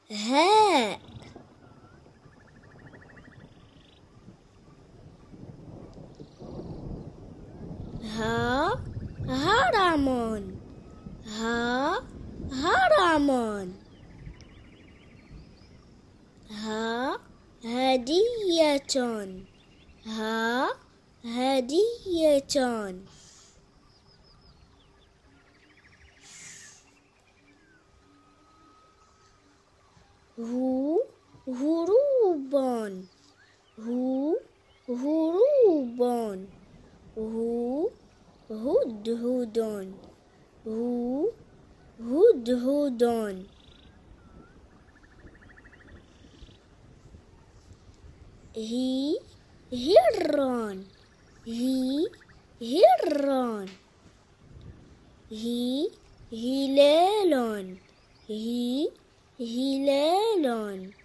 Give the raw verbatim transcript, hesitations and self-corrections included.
هاء. ها هرم. ها هرم. ها هدية. ها هدية. هو هروب. هو هروب. هو هدهد. هو هدهد. هي هران. هي هران. هي هلال. هي هلال.